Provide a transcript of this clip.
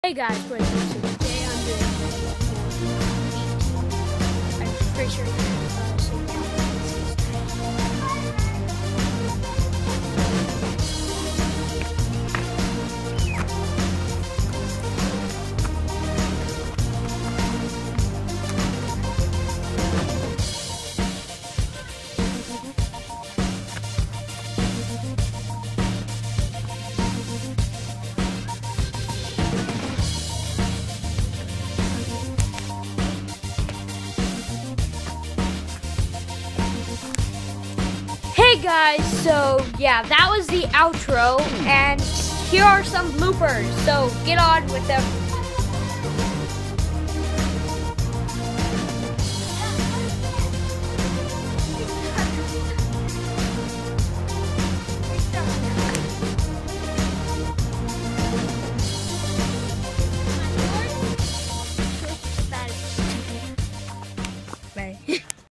Hey guys, today I'm doing I'm pretty sure Hey guys, so yeah, that was the outro, and here are some bloopers, so get on with them.